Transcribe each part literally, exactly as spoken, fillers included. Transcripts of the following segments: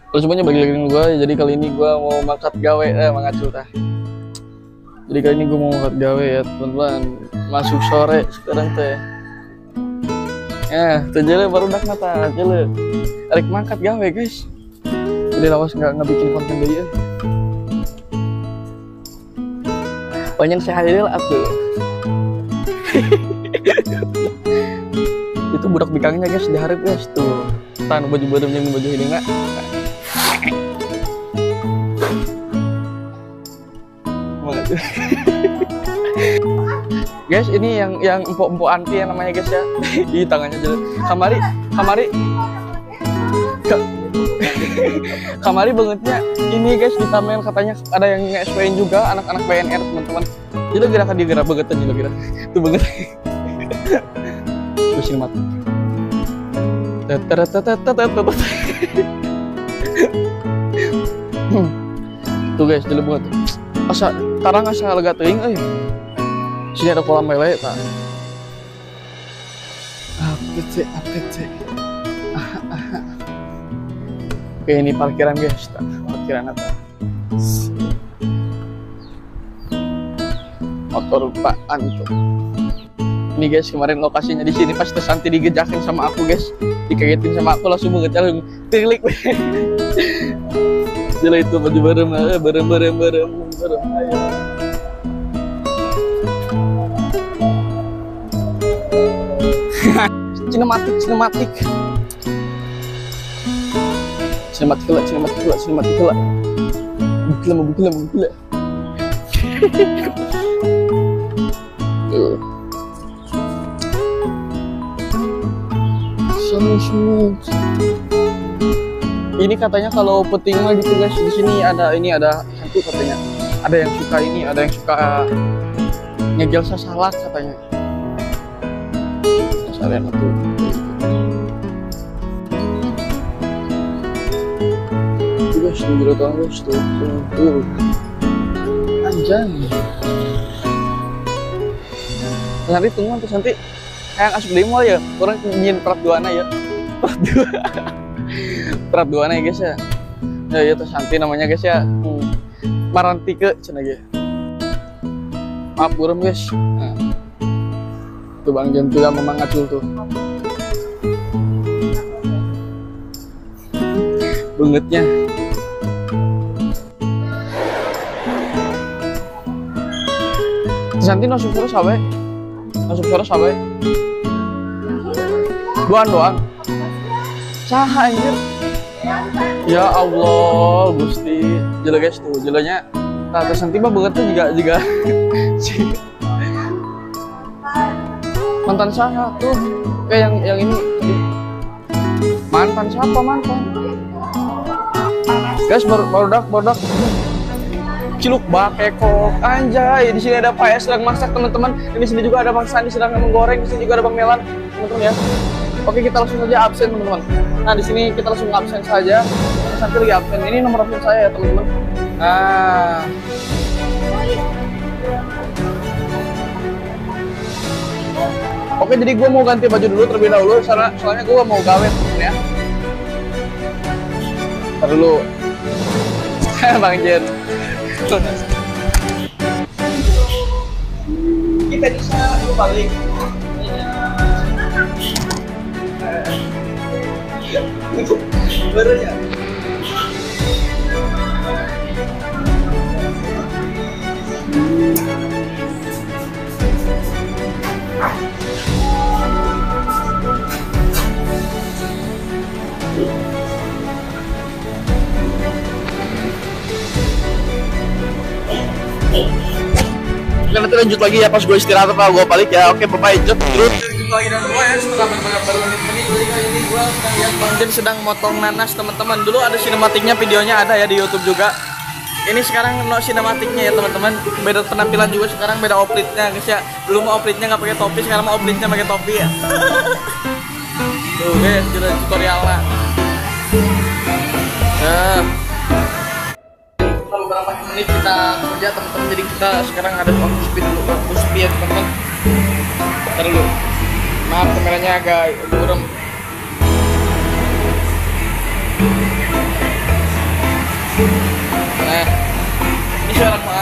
Kalau semuanya balik lagi dengan gue, jadi kali ini gue mau mangkat gawe, eh mangkat tah. Jadi kali ini gue mau mangkat gawe ya teman-teman. Masuk sore sekarang teh. Ya, tuh jele baru dak nata, jele. Arek mangkat gawe guys. Jadi lawas nggak nggak bikin konten dia. Banyak sehat lah atuh. Itu budak bikangnya guys, diharap guys tuh. Tan baju baru yang baju ini nggak. Guys, ini yang yang empuk-empuk anti yang namanya guys ya. Di tangannya jelas. Kamari, kamari. Kamari bangetnya. Ini guys di Tamen katanya ada yang nge-S P-in juga anak-anak B N R teman-teman. Jadi gerakan dia gerak banget aja kira. Tuh banget. Terus ini mati. Tuh guys, jelas banget. Asa karang asa lega teuing euy. Sini ada kolam lele tah. Apet apet. Oke, ini parkiran guys, tah. Parkiran apa? Motor Pak Anto. Ini guys, kemarin lokasinya di sini pas Santi digejakin sama aku guys. Dikagetin sama aku langsung mengejar tilik. Jela itu baju bareng, bareng bareng bareng bareng ayo. Sinematik, sinematik. Sinematik lah, sinematik lah, sinematik lah. Bukila, bukila, bukila. Tuh. Semua. Ini katanya kalau peting mah gitu guys, di sini ada ini ada hantu katanya. Ada yang suka ini, ada yang suka ngegel sasalak katanya. Salian itu. Itu guys, jero tuh guys tuh, tuh, tuh. Anjay. Nanti tunggu nanti nanti kayak asup di mall ya, orang ingin perat duana ya, perat dua. Perat dua nih guys ya. Ya ya terus Santi namanya guys ya. Hmm. Marantike cenah ge. Maaf burem guys. Nah. Tuh Bang Jen juga memang ngacul tuh. Bangetnya. Santi nasup terus awe. Nasup terus awe. Doang doang. Saha anjir. Ya Allah, Gusti. Jelo guys tuh, jelonya tata Santi mah banget tuh juga juga mantan saha tuh. Kayak yang yang ini mantan siapa mantan? Guys, baru barudak barudak ciluk bakekok anjay. Di sini ada Pak S sedang masak teman-teman. Di sini juga ada Bang Sandi sedang menggoreng. Di sini juga ada Bang Melan teman-teman ya. Oke, kita langsung saja absen teman-teman. Nah, di sini kita langsung absen saja. Santi lagi absen. Ini nomor absen saya ya teman-teman. Nah. Oke, jadi gue mau ganti baju dulu terlebih dahulu. Soalnya, soalnya gue mau gawe teman-teman ya. Ntar dulu. Bang Jen. Kita bisa balik. Baru ya. Oke, nanti lanjut lagi ya pas gue istirahat apa gue balik ya. Oke, bye-bye. Jod terus lagi dan gue ya setelah beberapa menit-menit. Jadi kali ini gue sedang lihat Bang Jen sedang motong nanas teman-teman. Dulu ada sinematiknya, videonya ada ya di YouTube juga. Ini sekarang no sinematiknya ya teman-teman. Beda penampilan juga sekarang, beda oplitnya guys ya. Dulu mau oplitnya nggak pakai topi, sekarang mau oplitnya pakai topi ya. Tuh guys, jadi tutorial lah. Ya. Beberapa menit kita kerja teman-teman, jadi kita sekarang ada waktu speed dulu, waktu speed ya teman-teman. Ntar dulu, maaf kameranya agak buram.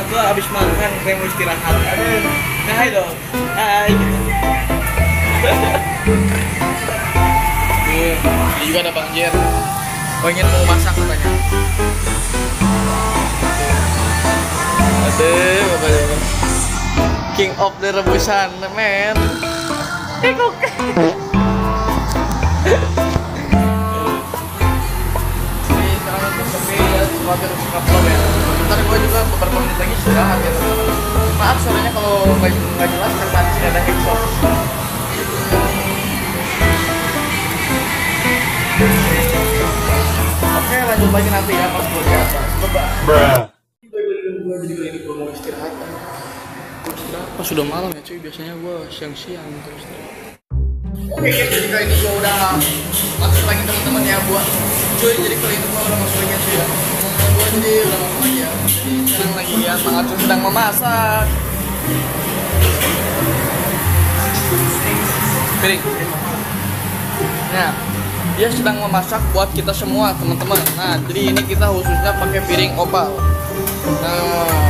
tuh abis makan kayak mau istirahat. Aduh, nah hai dong, hai gitu. Ini juga ada Bang Jer. Pengen mau masak katanya. Aduh, bapak King of the rebusan, men. Kekok. Ini sekarang untuk kopi ya, sebagai kapal ya. Bentar gue juga beberapa menit lagi sudah ya. Maaf suaranya kalau nggak jelas karena di sini ada exhaust. Oke, lanjut lagi nanti ya pas gue di atas. Bye-bye. Gue jadi kali ini gue mau istirahat. Gue istirahat pas sudah malam ya cuy. Biasanya gue siang-siang terus. Oke, jadi kali ini gue udah masuk lagi teman-teman ya buat cuy. Jadi kali ini gue udah masuk lagi cuy ya. Gue jadi udah masuk lagi ya. Jadi sekarang lagi ya, Mang Acun sedang memasak. Piring. Nah, dia sedang memasak buat kita semua teman-teman. Nah, jadi ini kita khususnya pakai piring opal. Nah,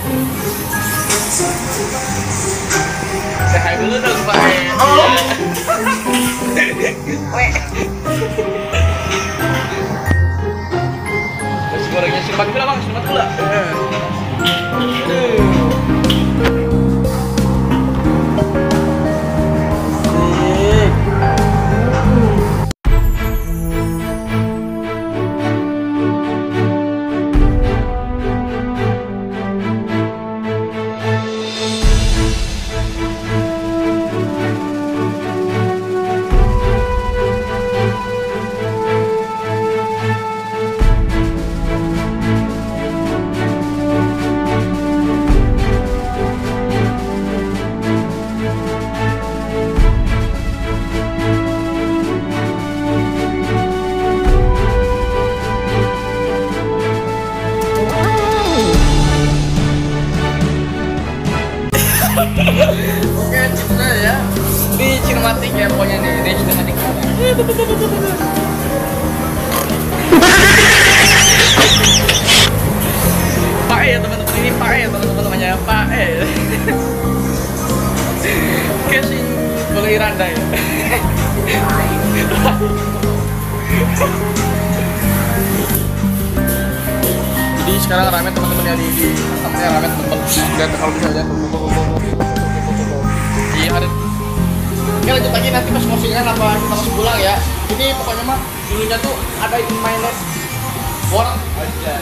saya dulu dong Pak. Oh. Nasi gorengnya simpan dulu Bang, simpan dulu. Oke, gitu ya. Ini cinematik ya pokoknya nih, ini cinematik. Pak E ya teman-teman, ini Pak E ya teman-teman namanya Pak E. Casing boleh Iranda ya. Jadi sekarang rame teman-teman ya di di tempatnya rame teman-teman. Lihat kalau misalnya iya ada. Oke lanjut lagi nanti pas closingan apa kita pas pulang ya. Ini pokoknya mah dulunya tuh ada in my net orang aja.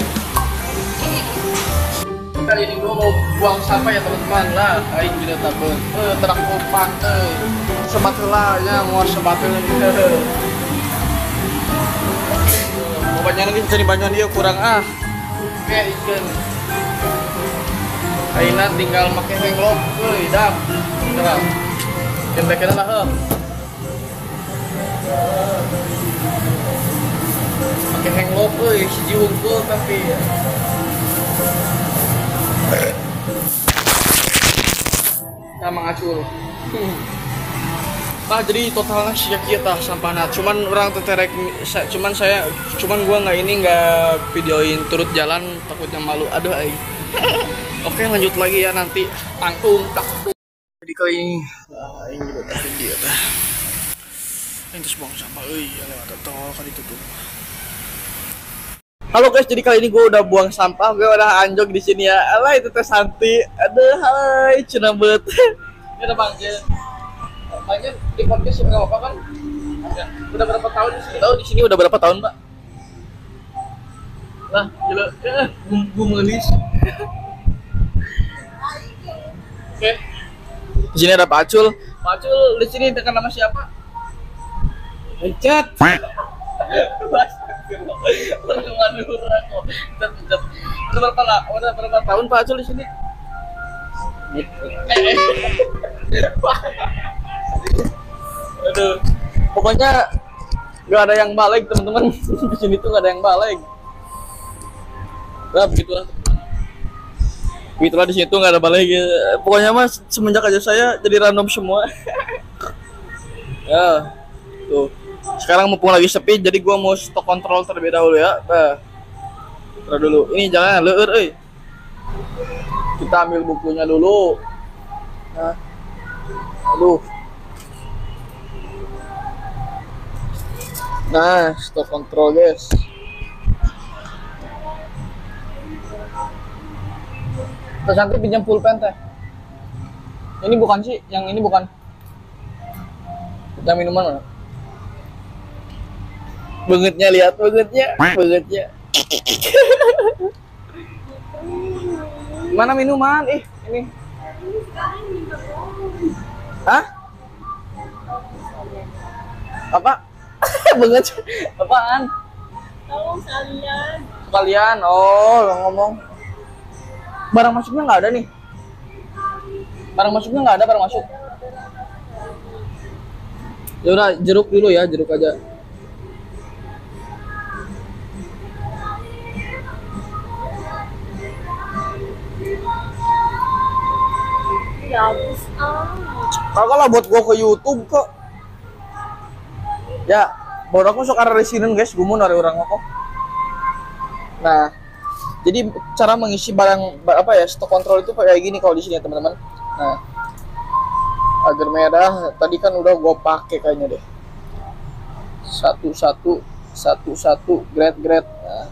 Kali ini gua mau buang sampah ya teman-teman lah. Aing tidak takut. Eh terak kompak eh. Sebat heula nya mau sebat heula gitu. Pokoknya nanti cari bantuan dia kurang ah. Oke ikan. Aina tinggal pakai henglock euy dap. Terang. Kena-kena lah heuh. Pakai henglock euy siji hungkul tapi ya. Sama ngacul. Nah jadi totalnya sih ya tah sampahna. Cuman orang terterek, cuman saya, cuman gua nggak ini nggak videoin turut jalan takutnya malu. Aduh ay. Oke lanjut lagi ya nanti tanggung takut. Jadi kali ini, nah ini juga tak video dah. Ini terus buang sampah, euy ya lewat tol kali itu tuh. Halo guys, jadi kali ini gue udah buang sampah, gue udah anjog di sini ya. Alah itu teh Santi. Aduh, hai, cenah bet. Ini ada Bang Jen. Bang Jen di podcast enggak apa-apa kan? Ya. Udah berapa tahun di sini? Tahu di sini udah berapa tahun, Mbak? Lah, gila. Eh, gue melis. Oke. Di sini ada Pak Acul. Pak Acul di sini dengan nama siapa? Encet. Udah berapa lah? Udah berapa tahun Pak Acul di sini? Aduh, pokoknya nggak ada yang balik teman-teman. Di sini tuh nggak ada yang balik. Nah, begitulah. Begitulah di sini tuh nggak ada balik. Pokoknya mas semenjak aja saya jadi random semua. Ya, tuh. Sekarang mumpung lagi sepi, jadi gua mau stok kontrol terlebih dahulu ya. Nah, terus dulu. Ini jangan leur, euy. Kita ambil bukunya dulu. Nah, aduh. Nah, stop control guys. Terus nanti pinjam pulpen teh. Ini bukan sih, yang ini bukan. Kita minuman mana? Bangetnya lihat, bangetnya, bangetnya. Mana minuman? Ih, ini. Hah? Apa? Banget. Apaan? Tolong sekalian. Sekalian. Oh, lo ngomong. Barang masuknya nggak ada nih. Barang masuknya nggak ada, barang masuk. Ya udah, jeruk dulu ya, jeruk aja. Ya habis ah. Kagak lah buat gua ke YouTube kok. Ya, baru aku sok arah resinen guys, gua mau dari orang kok. Nah, jadi cara mengisi barang apa ya, stok kontrol itu kayak gini kalau di sini ya teman-teman. Nah, agar merah tadi kan udah gua pakai kayaknya deh. Satu satu satu satu grade grade. Nah.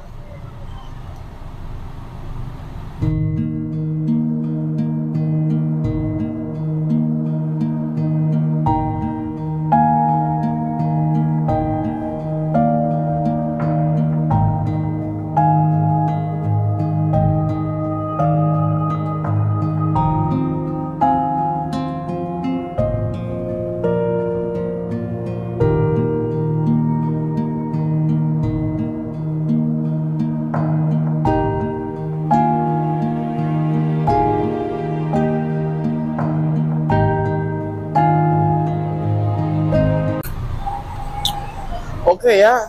Oke ya.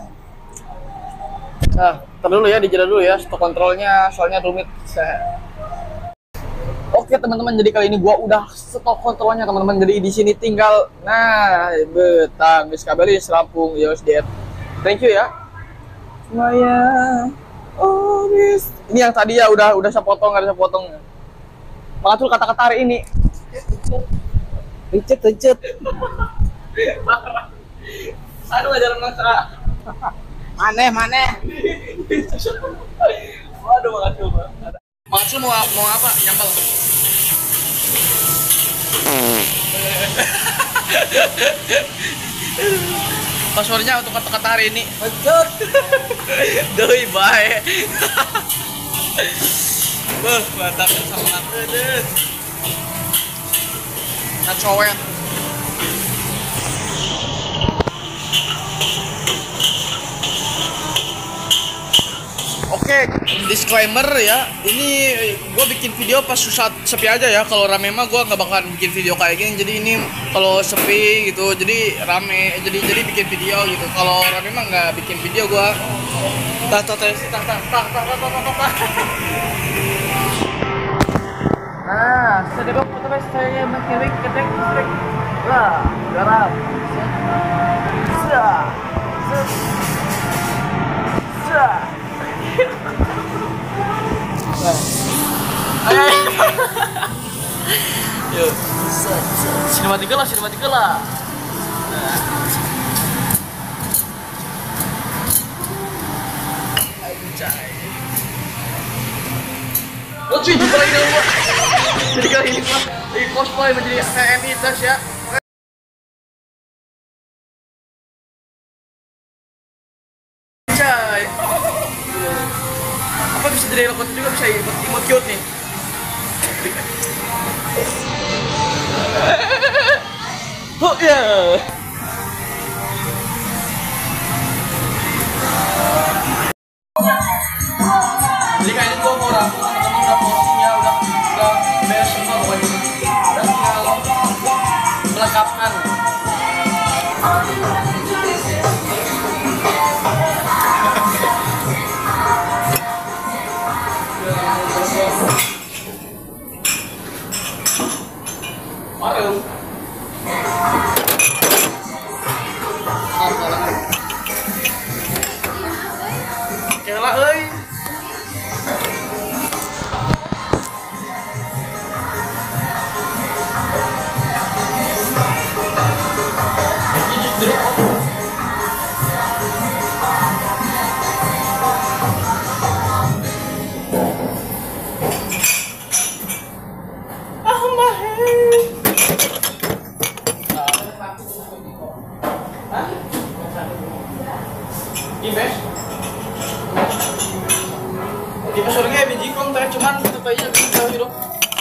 Nah, ntar dulu ya, dijeda dulu ya stok kontrolnya, soalnya rumit. Oke teman-teman, jadi kali ini gua udah stok kontrolnya teman-teman. Jadi di sini tinggal, nah, betang, bis kabel serampung, yos diet. Thank you ya. Semuanya. Oh, bis. Ini yang tadi ya udah udah saya potong, nggak ada saya potong. Mengatur kata-kata hari ini. Ricet, ricet. Aduh, ngajarin maksudnya. Maneh, maneh. Waduh, makasih Bang. Maksud mau mau apa? Nyambal. Passwordnya untuk kata-kata hari ini. Betul. Doi bae. Beuh, mantap sama aku deh. Nah, cowek. Oke, disclaimer ya, ini gue bikin video pas susah sepi aja ya. Kalau rame mah gue nggak bakalan bikin video kayak gini. Jadi ini kalau sepi gitu, jadi rame, jadi jadi bikin video gitu. Kalau rame mah nggak bikin video gue. Tah tah tah tah tah tah tah tah tah tah. Nah, sedebok foto bes saya mengkirik ketek strik. Lah, garam. Sa, sa, sa. Ayo, yuk, sinematika lah, sinematika lah. Anjay. Oh cuy, jumpa lagi dengan gua. Jadi kali ini gua lagi cosplay menjadi T N I das ya. Anjay. Apa bisa jadi lokot juga, bisa imut cute nih. Oh ya. Jadi kayak ini gua mau rampung, teman-teman udah postingnya udah udah beres semua pokoknya. Dan tinggal melengkapkan. Mario. Di pasurnya biji kong teh cuman kayaknya bisa hidup.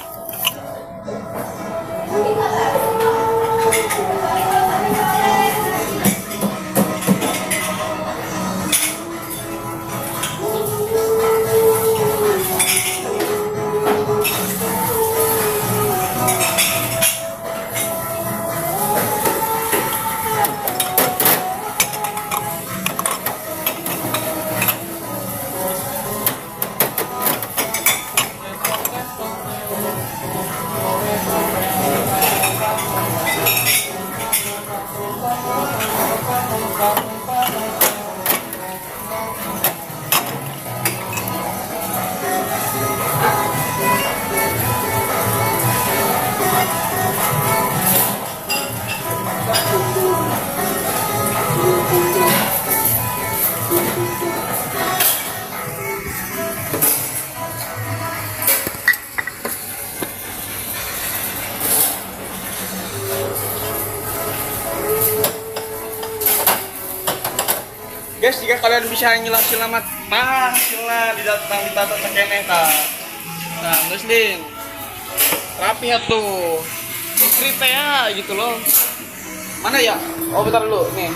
Guys, jika kalian bisa nyilang selamat, nah sila didatang ditata sekene ta. Nah, terus din, rapi ya tuh, cerita ya gitu loh. Mana ya? Oh bentar dulu, nih.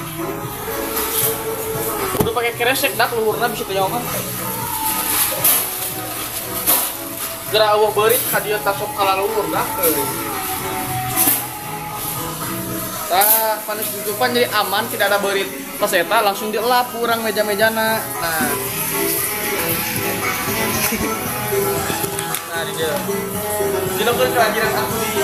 Udah pakai kresek dak luhurna bisa terjauh kan? Gara awah berit hadiah tasok kala luhur dak. Tah panas tutupan jadi aman, tidak ada berit. Pas eta langsung dielap kurang meja-mejana. Nah. Nah, di dia. Dilakukan kerajinan aku di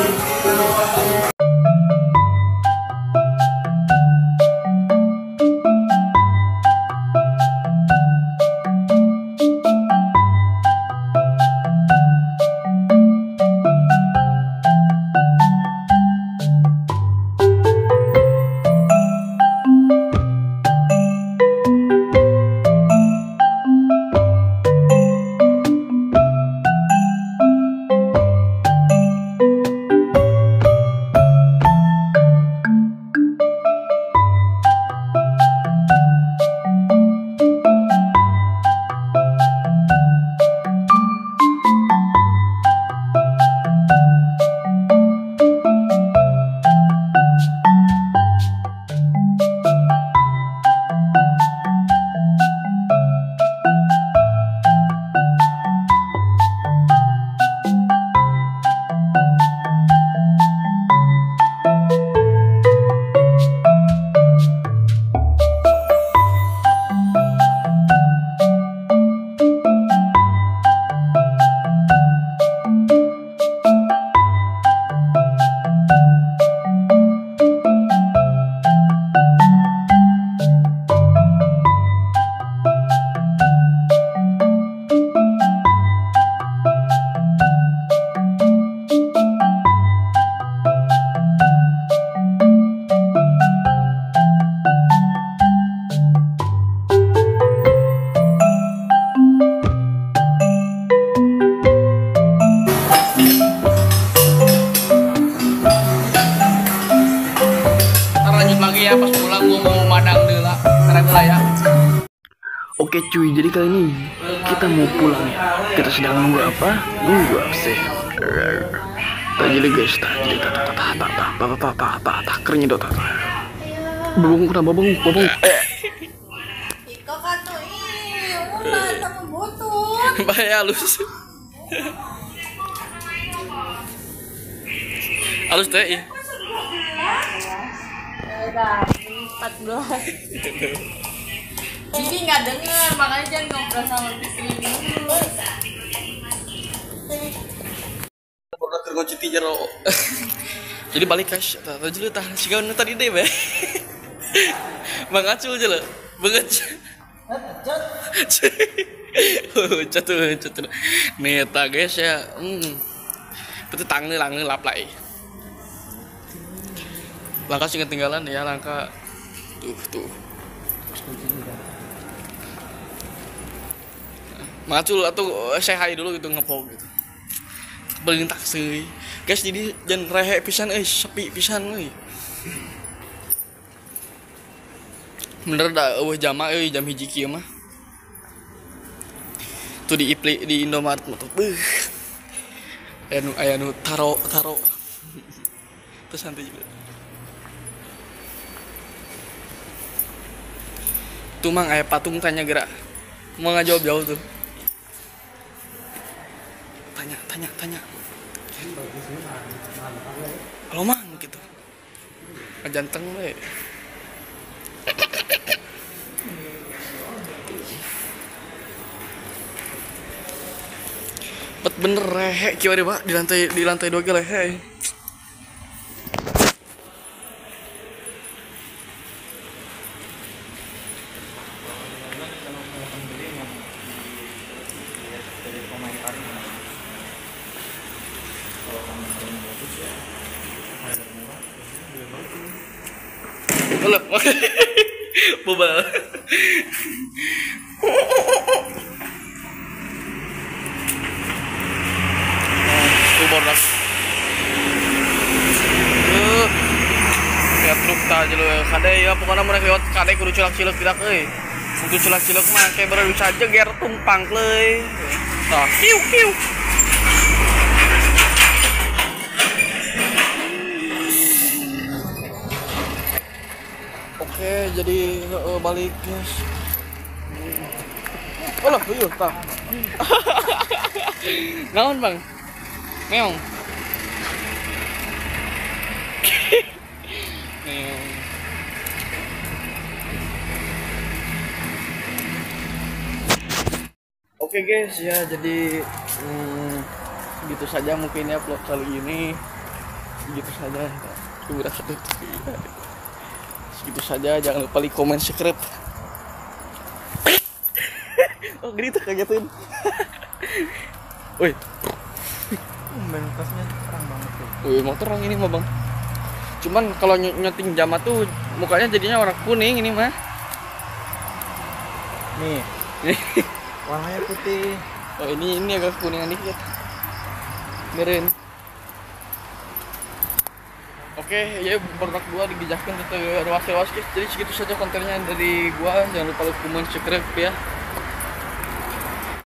ya pas pulang gua mau madang dulu lah karena gua ya. Oke cuy, jadi kali ini kita mau pulang ya. Kita sedang nunggu apa? Nunggu absen. Tak jadi guys, tak jadi tak tak tak tak tak tak tak tak tak tak kernya dot tak. Babong kena babong babong. Ika kan tuh ih, udah sama botol. Bahaya halus. Halus teh ya. Udah empat belas. Jadi nggak denger, makanya jangan ngobrol sama istri dulu. Pernah kerja citi jero. Jadi balik kas, tadi dulu tah si kawan tadi deh be. Mangacul aja lo, banget. Catu catu. Neta guys ya, hmm. Betul tang nih lang nih lap lagi. Langkah sih ketinggalan ya langkah tuh tuh. Macul atau saya hai dulu gitu ngepok gitu. Beliin taksi. Guys jadi jangan rehe pisan eh sepi pisan euy. Bener dah eueuh jama euy jam hiji kieu mah. tuh di Ipli di Indomaret tuh. Beuh. Aya nu aya nu taro taro. Terus santai juga. Tuh mang aya patung tanya gerak. Mau ngajawab jauh tuh. Tanya tanya tanya. Halo mang gitu. Ngajanteng we. Bet bener rehe kieu deh Pak di lantai di lantai dua ge lehe. Halo. Bobal. Bordak. Tuh. Ya truk tah jeung kade ya pokona mun lewat kade kudu cilak-cilak tidak euy. Kudu cilak-cilak mah kayak baru saja ger tumpang leuy. Tah, kiu kiu. Oke, jadi uh, balik guys. Olah, yuk tah. Naon, Bang? Meong. Meong. Oke guys ya, jadi hmm, gitu saja mungkin ya vlog kali ini. Gitu saja. Udah satu. Segitu saja, jangan lupa like, comment, subscribe. Oh gitu kagetin. Woi. Mentasnya terang banget tuh. Wih, motor orang ini mah bang. Cuman kalau ny nyeting jama tuh mukanya jadinya warna kuning ini mah. Nih, warnanya putih. Oh ini ini agak kuningan dikit. Mirin. Oke, ya produk gua digijahkan ke ruas-ruas. Jadi segitu saja kontennya dari gua. Jangan lupa like, comment, subscribe ya.